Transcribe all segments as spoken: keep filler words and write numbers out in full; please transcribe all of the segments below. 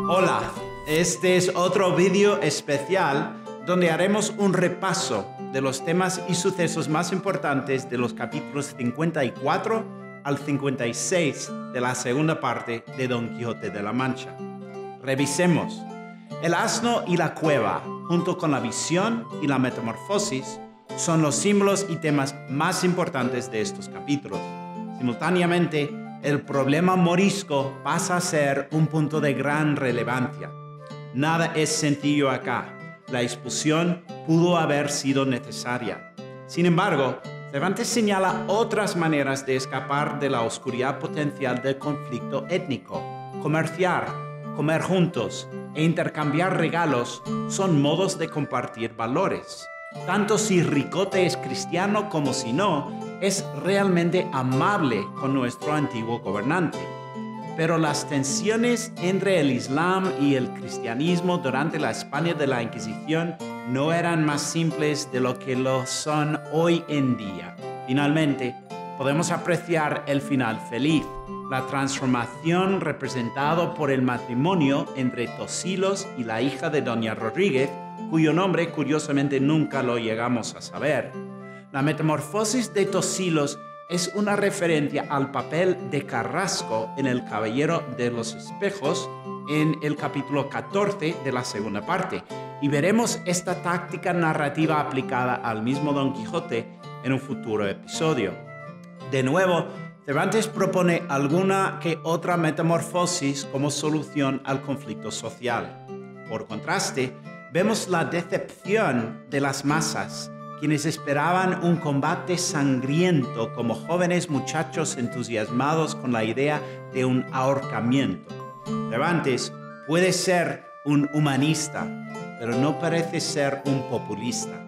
Hola, este es otro vídeo especial donde haremos un repaso de los temas y sucesos más importantes de los capítulos cincuenta y cuatro al cincuenta y seis de la segunda parte de Don Quijote de la Mancha. Revisemos. El asno y la cueva, junto con la visión y la metamorfosis, son los símbolos y temas más importantes de estos capítulos. Simultáneamente, el problema morisco pasa a ser un punto de gran relevancia. Nada es sencillo acá. La expulsión pudo haber sido necesaria. Sin embargo, Cervantes señala otras maneras de escapar de la oscuridad potencial del conflicto étnico. Comerciar, comer juntos e intercambiar regalos son modos de compartir valores. Tanto si Ricote es cristiano como si no, es realmente amable con nuestro antiguo gobernante. Pero las tensiones entre el Islam y el cristianismo durante la España de la Inquisición no eran más simples de lo que lo son hoy en día. Finalmente, podemos apreciar el final feliz, la transformación representada por el matrimonio entre Tosilos y la hija de Doña Rodríguez, cuyo nombre curiosamente nunca lo llegamos a saber. La metamorfosis de Tosilos es una referencia al papel de Carrasco en El Caballero de los Espejos en el capítulo catorce de la segunda parte, y veremos esta táctica narrativa aplicada al mismo Don Quijote en un futuro episodio. De nuevo, Cervantes propone alguna que otra metamorfosis como solución al conflicto social. Por contraste, vemos la decepción de las masas, quienes esperaban un combate sangriento como jóvenes muchachos entusiasmados con la idea de un ahorcamiento. Cervantes puede ser un humanista, pero no parece ser un populista.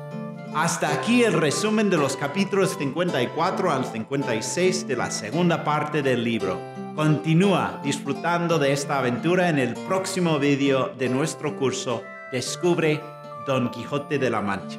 Hasta aquí el resumen de los capítulos cincuenta y cuatro al cincuenta y seis de la segunda parte del libro. Continúa disfrutando de esta aventura en el próximo vídeo de nuestro curso Descubre Don Quijote de la Mancha.